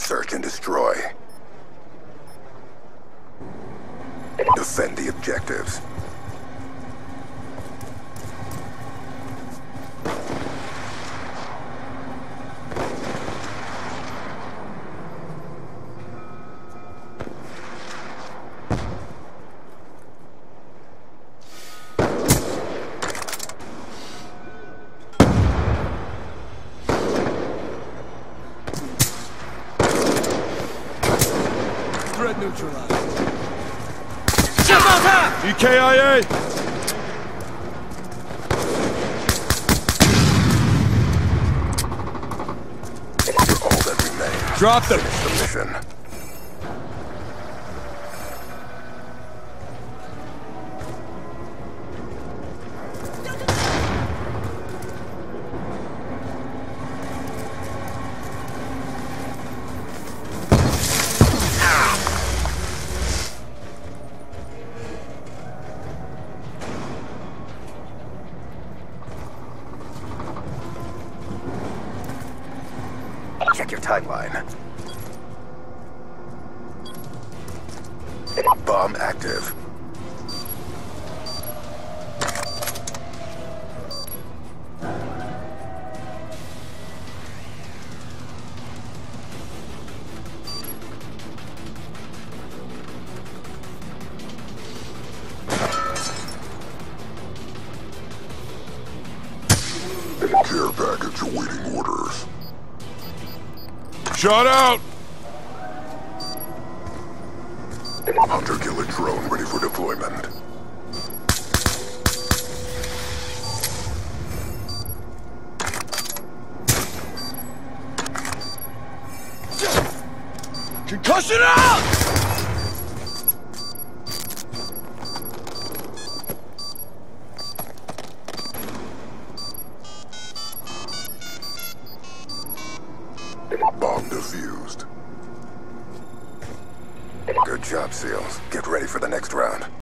Search and destroy. Defend the objectives. Threat neutralized. EKIA! All that remains. Drop them! Finish the mission. Check your timeline. Bomb active. Care package awaiting orders. Shot out! Hunter-killer drone ready for deployment. Concussion out! Bomb defused. Good job, SEALs. Get ready for the next round.